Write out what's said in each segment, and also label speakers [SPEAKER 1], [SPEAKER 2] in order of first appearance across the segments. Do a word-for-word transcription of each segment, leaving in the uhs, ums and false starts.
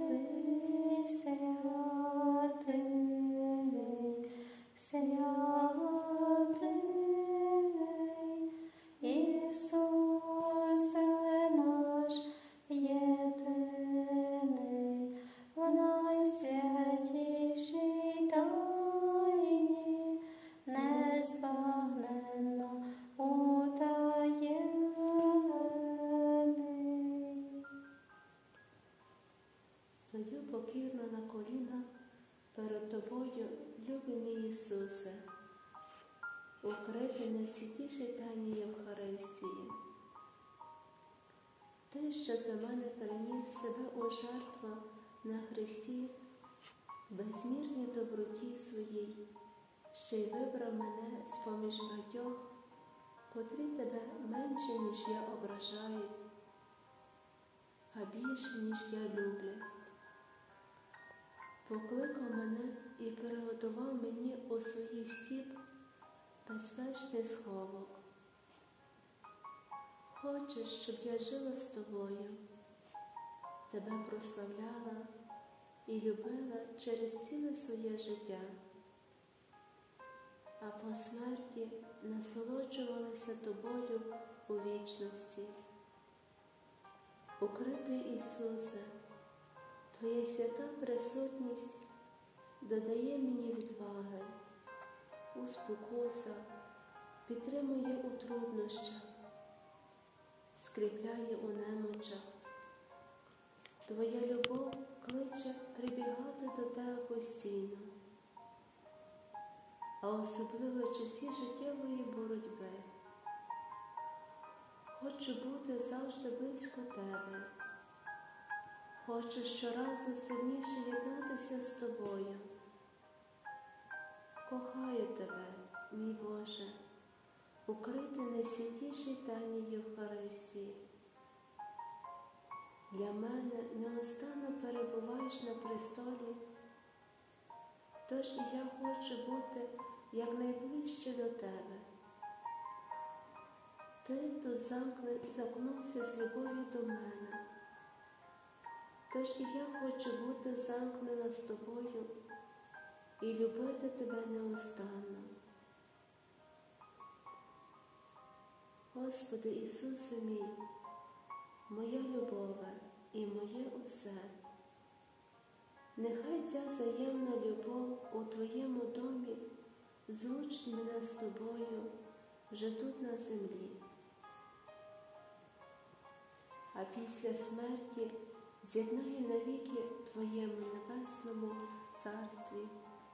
[SPEAKER 1] Стою покірно на колінах перед Тобою, любий мій Ісусе, укритий найсвятішій тайні Євхаристії. Ти, що за мене приніс себе у жертву на Христі, безмірній доброті своїй, ще й вибрав мене з-поміж багатьох, котрі тебе менше, ніж я ображають, а більше, ніж я люблю. Покликав мене і приготував мені у своїх стіп безпечний сховок. Хочеш, щоб я жила з тобою, тебе прославляла і любила через ціле своє життя, а по смерті насолоджувалася тобою у вічності. Укритий Ісусе, Твоя свята присутність додає мені відваги у спокусах, підтримує у труднощах, скріпляє у немочах. Твоя любов кличе прибігати до тебе постійно, а особливо в часі життєвої боротьби. Хочу бути завжди близько тебе. Хочу щоразу сильніше єднатися з тобою. Кохаю тебе, мій Боже, укритий найсвятішій тайні Євхаристії. Для мене неустанно перебуваєш на престолі, тож і я хочу бути якнайближче до тебе. Ти тут замкнувся з любов'ю до мене, тож і я хочу бути замкнена з тобою і любити тебе неустанно. Господи Ісусе мій, моя любове і моє усе, нехай ця взаємна любов у Твоєму домі злучить мене з тобою вже тут на землі, а після смерті з'єднає навіки в Твоєму небесному царстві.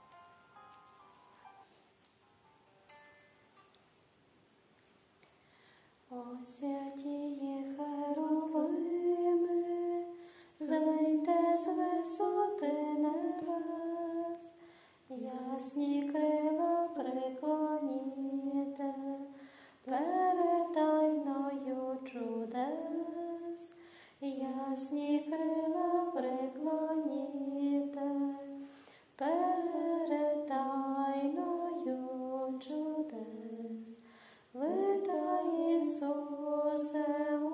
[SPEAKER 2] О святії херувими, злийте з висоти небес, ясні крила преклоніте перед тайною чудес, ясні крила преклоніте перед тайною чудес. Видай, Ісусе,